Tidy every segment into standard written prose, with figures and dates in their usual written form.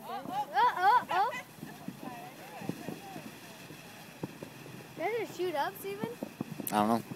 Oh. Does it shoot up, Steven? I don't know.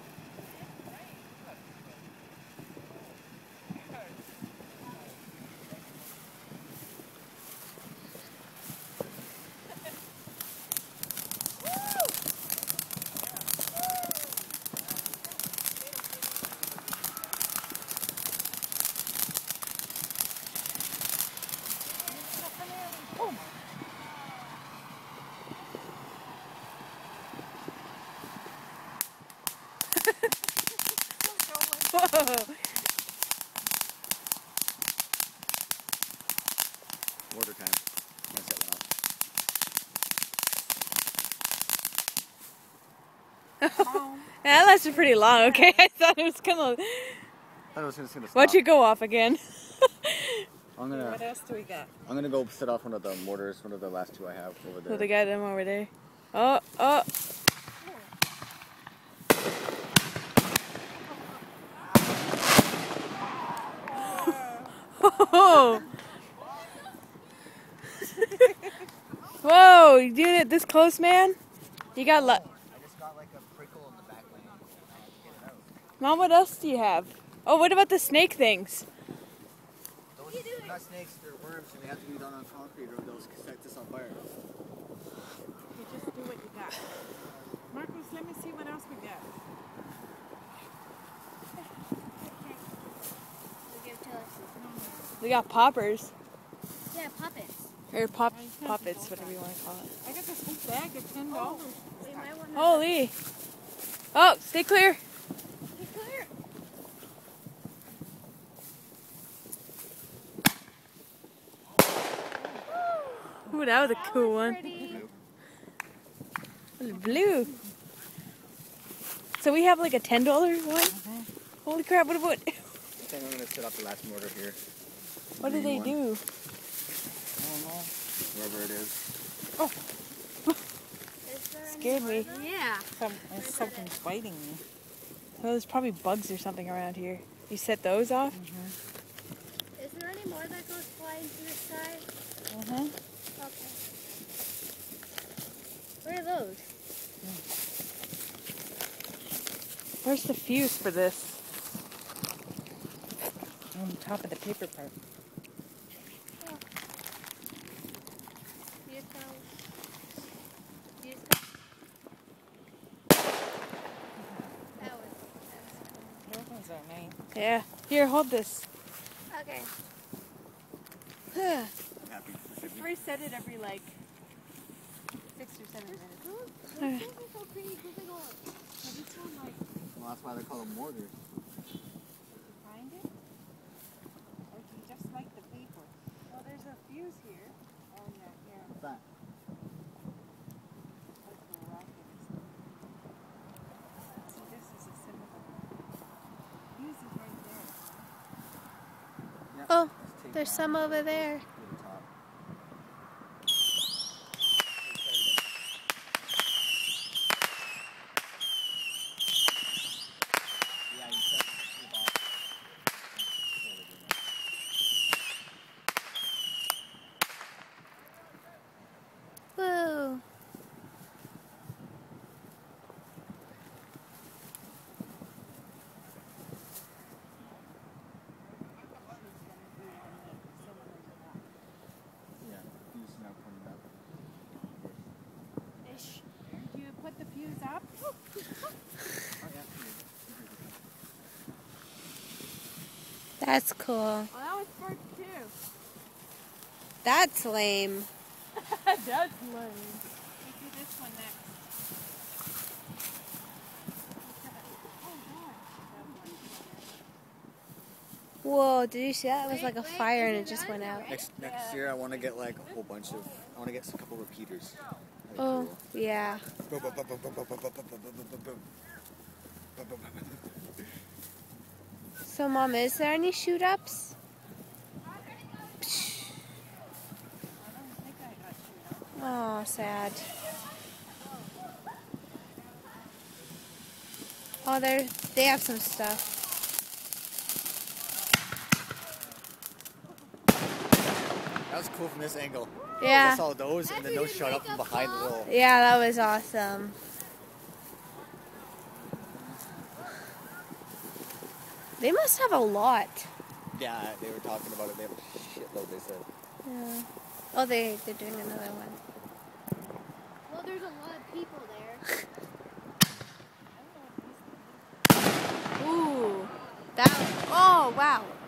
Whoa. Mortar time. That's it now. That lasted pretty long, okay? I thought it was gonna... I thought it was just gonna stop. Why'd you go off again? What else do we got? I'm gonna go set off one of the mortars, one of the last two I have over there. So they got them over there. Oh. Whoa! Whoa! You doing it this close, man? You got I just got like a prickle in the back lane. I had to get it out. Mom, what else do you have? Oh, what about the snake things? Those are not snakes, they're worms, and they have to be done on concrete or they'll set this on fire. You just do what you got. Marcus, let me see what else we got. We got poppers. Yeah, puppets. Or poppets, whatever you want to call it. I got this whole bag of $10. We might want to Holy! Oh, stay clear. be clear. Ooh, that was a cool one. Pretty. It was blue. So we have like a $10 one? Holy crap, what about... I think I'm gonna set up the last mortar here. What do they do? I don't know. Wherever it is. Oh, Is there any Scared me. more? Yeah. something's biting me. Oh, there's probably bugs or something around here. You set those off? Is there any more that goes flying to the sky? Uh-huh. Okay. Where are those? Where's the fuse for this? On top of the paper part. Fuse cones. That was Those ones are nice. Yeah. Here, hold this. okay. I'm happy. Reset it every like 6 or 7 minutes. Those things are so pretty. Moving on. This one, like, Well, that's why they call them mortars. find it? Or do you just like the paper? Well, there's a fuse here. Oh, yeah. What's that? Like the rocket or something. So this is a similar one. Fuse is right there. Yeah. Oh, Just take there's that some over there. to the top. Yeah, you set it off. Whoa. Yeah, fuse now coming up. Do you put the fuse up? Oh, yeah. That's cool. Well, that was part 2. That's lame. That's lame. We do this one next. Whoa, did you see that? It was like a fire and it just went out. Next year, I want to get like a whole bunch of. I want to get a couple repeaters. That'd be Oh, cool. yeah. So, Mom, is there any shoot-ups? Oh, sad. Oh, they have some stuff. That was cool from this angle. I Yeah. saw those, and then those shot up from behind the little. Yeah, that was awesome. They must have a lot. Yeah, they were talking about it. They have a shitload, they said. Yeah. Oh, they're doing another one. Well, there's a lot of people there. Ooh. That. Oh, wow.